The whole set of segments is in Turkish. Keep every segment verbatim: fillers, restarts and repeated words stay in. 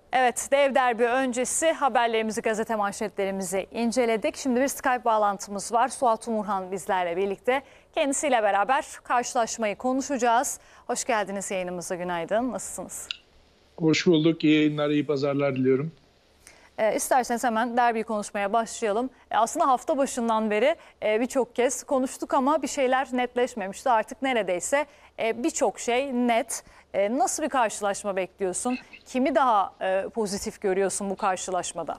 Evet, dev derbi öncesi haberlerimizi, gazete manşetlerimizi inceledik. Şimdi bir Skype bağlantımız var. Suat Umurhan bizlerle birlikte. Kendisiyle beraber karşılaşmayı konuşacağız. Hoş geldiniz yayınımıza, günaydın. Nasılsınız? Hoş bulduk. İyi yayınlar, iyi pazarlar diliyorum. E, isterseniz hemen derbiyi konuşmaya başlayalım. E, aslında hafta başından beri e, birçok kez konuştuk ama bir şeyler netleşmemişti. Artık neredeyse e, birçok şey net. E, nasıl bir karşılaşma bekliyorsun? Kimi daha e, pozitif görüyorsun bu karşılaşmada?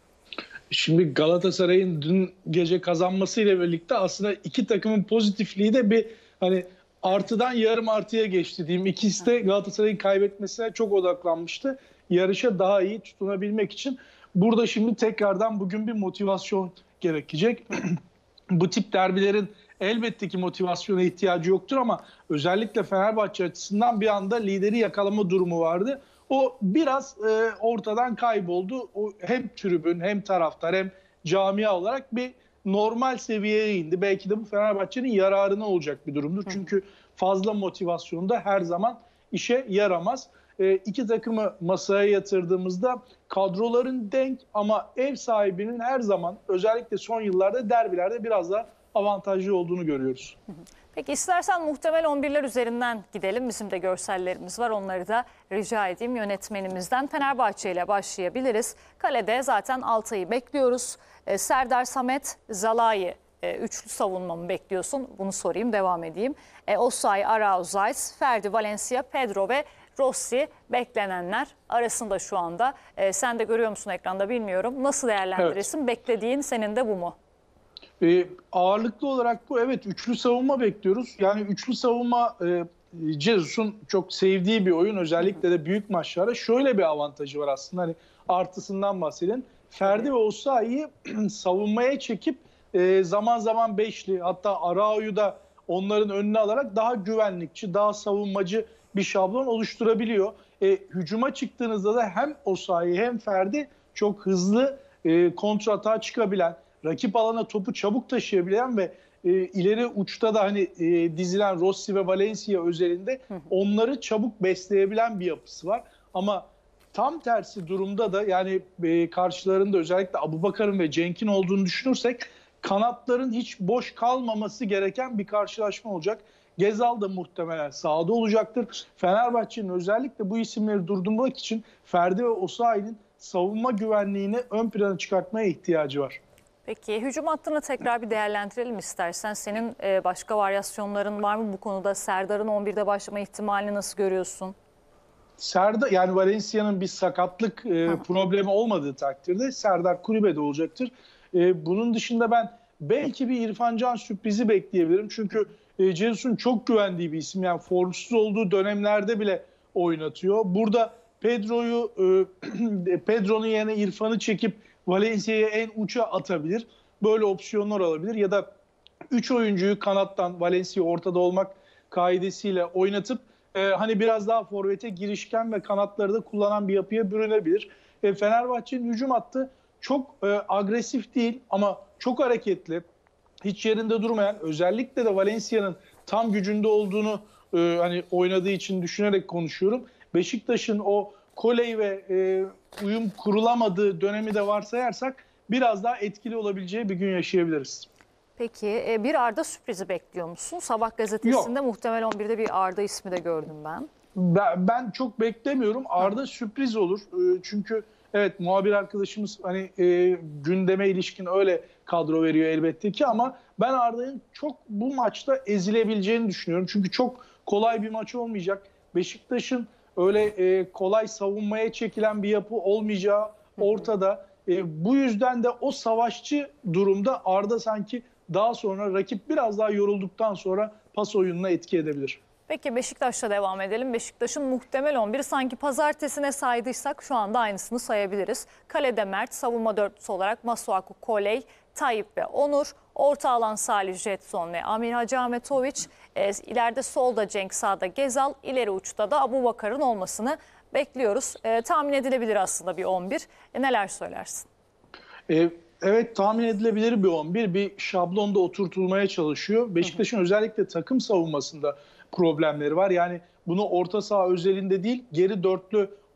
Şimdi Galatasaray'ın dün gece kazanmasıyla birlikte aslında iki takımın pozitifliği de bir hani artıdan yarım artıya geçti diyeyim. İkisi de Galatasaray'ın kaybetmesine çok odaklanmıştı. Yarışa daha iyi tutunabilmek için. Burada şimdi tekrardan bugün bir motivasyon gerekecek. Bu tip derbilerin elbette ki motivasyona ihtiyacı yoktur ama özellikle Fenerbahçe açısından bir anda lideri yakalama durumu vardı. O biraz e, ortadan kayboldu. O hem tribün hem taraftar hem camia olarak bir normal seviyeye indi. Belki de bu Fenerbahçe'nin yararına olacak bir durumdur. Çünkü fazla motivasyon da her zaman işe yaramaz. E, iki takımı masaya yatırdığımızda kadroların denk ama ev sahibinin her zaman özellikle son yıllarda derbilerde biraz daha avantajlı olduğunu görüyoruz. Peki istersen muhtemel on birler üzerinden gidelim. Bizim de görsellerimiz var. Onları da rica edeyim yönetmenimizden. Fenerbahçe ile başlayabiliriz. Kalede zaten Altay'ı bekliyoruz. Ee, Serdar, Samet, Zalai e, üçlü savunma mı bekliyorsun? Bunu sorayım, devam edeyim. E, Osayi, Arao, Zayt, Ferdi, Valencia, Pedro ve Rossi beklenenler arasında şu anda. E, sen de görüyor musun ekranda bilmiyorum. Nasıl değerlendirirsin? Evet. Beklediğin senin de bu mu? Ee, ağırlıklı olarak bu, evet, üçlü savunma bekliyoruz. Yani üçlü savunma e, Jesus'un çok sevdiği bir oyun. Özellikle de büyük maçlarda şöyle bir avantajı var aslında. Hani artısından bahsedin. Ferdi ve Osayi'yi savunmaya çekip e, zaman zaman beşli, hatta Arao'yu da onların önüne alarak daha güvenlikçi, daha savunmacı bir şablon oluşturabiliyor. E, hücuma çıktığınızda da hem Osayi hem Ferdi çok hızlı e, kontratağa çıkabilen, rakip alana topu çabuk taşıyabilen ve e, ileri uçta da hani e, dizilen Rossi ve Valencia özelinde onları çabuk besleyebilen bir yapısı var. Ama tam tersi durumda da yani e, karşılarında özellikle Abubakar'ın ve Cenk'in olduğunu düşünürsek kanatların hiç boş kalmaması gereken bir karşılaşma olacak. Gezal da muhtemelen sahada olacaktır. Fenerbahçe'nin özellikle bu isimleri durdurmak için Ferdi ve Osayi'nin savunma güvenliğini ön plana çıkartmaya ihtiyacı var. Peki hücum hattını tekrar bir değerlendirelim istersen. Senin başka varyasyonların var mı bu konuda? Serdar'ın on birde başlama ihtimalini nasıl görüyorsun? Serdar, yani Valencia'nın bir sakatlık e, problemi olmadığı takdirde Serdar kulübede olacaktır. E, bunun dışında ben belki bir İrfan Can sürprizi bekleyebilirim. Çünkü e, Jesus'un çok güvendiği bir isim. Yani formsuz olduğu dönemlerde bile oynatıyor. Burada Pedro'yu e, Pedro'nun yerine İrfan'ı çekip Valencia'ya en uça atabilir. Böyle opsiyonlar alabilir. Ya da üç oyuncuyu kanattan, Valencia ortada olmak kaidesiyle oynatıp e, hani biraz daha forvete girişken ve kanatları da kullanan bir yapıya bürünebilir. E, Fenerbahçe'nin hücum hattı çok e, agresif değil ama çok hareketli. Hiç yerinde durmayan, özellikle de Valencia'nın tam gücünde olduğunu e, hani oynadığı için düşünerek konuşuyorum. Beşiktaş'ın o Koley ve e, uyum kurulamadığı dönemi de varsayarsak biraz daha etkili olabileceği bir gün yaşayabiliriz. Peki bir Arda sürprizi bekliyor musun? Sabah gazetesinde Yok. muhtemel on birde bir Arda ismi de gördüm ben. Ben, ben çok beklemiyorum. Arda Hı. sürpriz olur. Çünkü evet, muhabir arkadaşımız hani e, gündeme ilişkin öyle kadro veriyor elbette ki ama ben Arda'nın çok bu maçta ezilebileceğini düşünüyorum. Çünkü çok kolay bir maç olmayacak. Beşiktaş'ın öyle e, kolay savunmaya çekilen bir yapı olmayacağı ortada. E, bu yüzden de o savaşçı durumda Arda sanki daha sonra rakip biraz daha yorulduktan sonra pas oyununa etki edebilir. Peki Beşiktaş'la devam edelim. Beşiktaş'ın muhtemel on biri sanki pazartesine saydıysak şu anda aynısını sayabiliriz. Kalede Mert, savunma dörtlüsü olarak Masuaku, Koley, Tayyip ve Onur. Orta alan Salih, Jetson ve Amir Hacı Ahmetoviç. E, ileride solda Cenk, sağda Gezal, ileri uçta da Abubakar'ın olmasını bekliyoruz. E, tahmin edilebilir aslında bir on bir. E, neler söylersin? Evet. Evet, tahmin edilebilir bir on bir. Bir şablonda oturtulmaya çalışıyor. Beşiktaş'ın özellikle takım savunmasında problemleri var. Yani bunu orta saha özelinde değil, geri dörtlü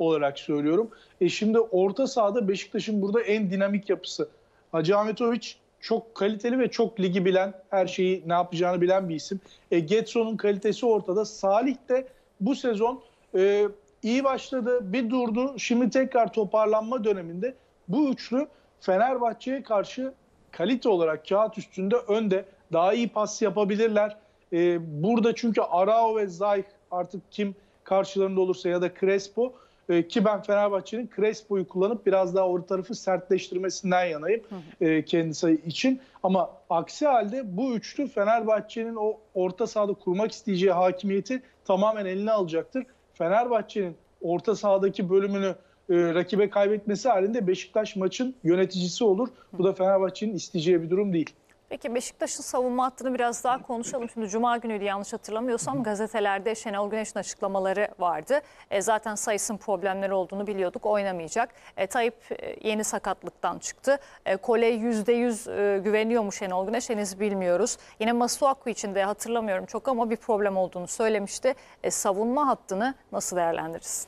olarak söylüyorum. E şimdi orta sahada Beşiktaş'ın burada en dinamik yapısı. Hacı Ahmetoviç çok kaliteli ve çok ligi bilen, her şeyi ne yapacağını bilen bir isim. E, Getson'un kalitesi ortada. Salih de bu sezon e, iyi başladı, bir durdu. Şimdi tekrar toparlanma döneminde. Bu üçlü Fenerbahçe'ye karşı kalite olarak kağıt üstünde önde. Daha iyi pas yapabilirler. E, burada çünkü Arao ve Zayh, artık kim karşılarında olursa, ya da Crespo, e, ki ben Fenerbahçe'nin Crespo'yu kullanıp biraz daha orta tarafı sertleştirmesinden yanayım e, kendisi için. Ama aksi halde bu üçlü Fenerbahçe'nin o orta sahada kurmak isteyeceği hakimiyeti tamamen eline alacaktır. Fenerbahçe'nin orta sahadaki bölümünü e, rakibe kaybetmesi halinde Beşiktaş maçın yöneticisi olur. Bu da Fenerbahçe'nin isteyeceği bir durum değil. Peki Beşiktaş'ın savunma hattını biraz daha konuşalım. Şimdi Cuma günüydü yanlış hatırlamıyorsam, gazetelerde Şenol Güneş'in açıklamaları vardı. E, zaten Saïs'ın problemleri olduğunu biliyorduk, oynamayacak. E, Tayyip e, yeni sakatlıktan çıktı. E, Kole yüzde yüz e, güveniyor mu Şenol Güneş, henüz bilmiyoruz. Yine Masuaku için de hatırlamıyorum çok ama bir problem olduğunu söylemişti. E, savunma hattını nasıl değerlendirirsin?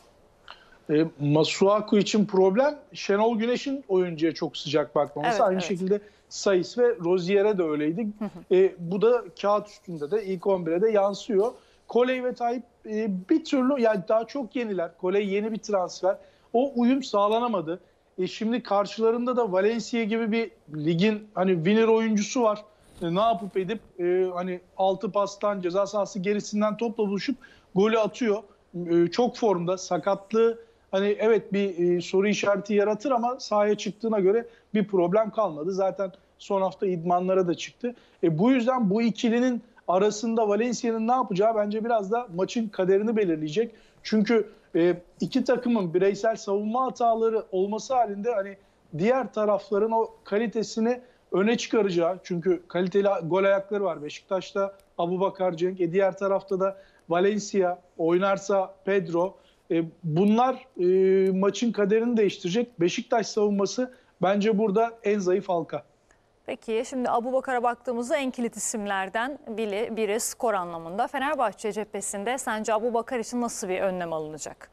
E, Masuaku için problem, Şenol Güneş'in oyuncuya çok sıcak bakmaması. Evet, Aynı evet. şekilde Saïs ve Rozier'e de öyleydi. E, bu da kağıt üstünde de ilk on bire de yansıyor. Koley ve Tayyip e, bir türlü, yani daha çok yeniler. Koley yeni bir transfer. O uyum sağlanamadı. E, şimdi karşılarında da Valencia gibi bir ligin hani winner oyuncusu var. E, ne yapıp edip e, hani altı pastan, ceza sahası gerisinden topla buluşup golü atıyor. E, çok formda. Sakatlığı hani evet bir e, soru işareti yaratır ama sahaya çıktığına göre bir problem kalmadı. Zaten son hafta idmanlara da çıktı. E, bu yüzden bu ikilinin arasında Valencia'nın ne yapacağı bence biraz da maçın kaderini belirleyecek. Çünkü e, iki takımın bireysel savunma hataları olması halinde hani diğer tarafların o kalitesini öne çıkaracağı. Çünkü kaliteli gol ayakları var. Beşiktaş'ta Abubakar, Cenk, e, diğer tarafta da Valencia, oynarsa Pedro. E, bunlar e, maçın kaderini değiştirecek. Beşiktaş savunması bence burada en zayıf halka. Peki şimdi Abubakar'a baktığımızda en kilit isimlerden biri, biri skor anlamında. Fenerbahçe cephesinde sence Abubakar için nasıl bir önlem alınacak?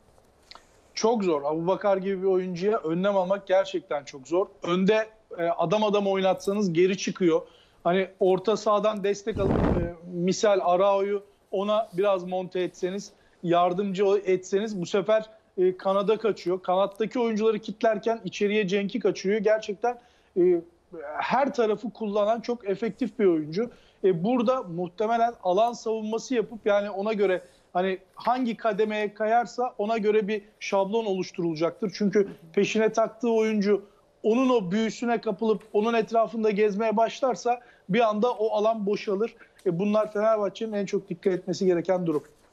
Çok zor. Abubakar gibi bir oyuncuya önlem almak gerçekten çok zor. Önde e, adam adam oynatsanız geri çıkıyor. Hani orta sahadan destek alıp e, misal Arao'yu ona biraz monte etseniz, yardımcı etseniz bu sefer e, kanada kaçıyor. Kanattaki oyuncuları kitlerken içeriye Cenk'i kaçırıyor. Gerçekten e, her tarafı kullanan çok efektif bir oyuncu. E, burada muhtemelen alan savunması yapıp, yani ona göre hani hangi kademeye kayarsa ona göre bir şablon oluşturulacaktır. Çünkü peşine taktığı oyuncu onun o büyüsüne kapılıp onun etrafında gezmeye başlarsa bir anda o alan boşalır. E, bunlar Fenerbahçe'nin en çok dikkat etmesi gereken durum.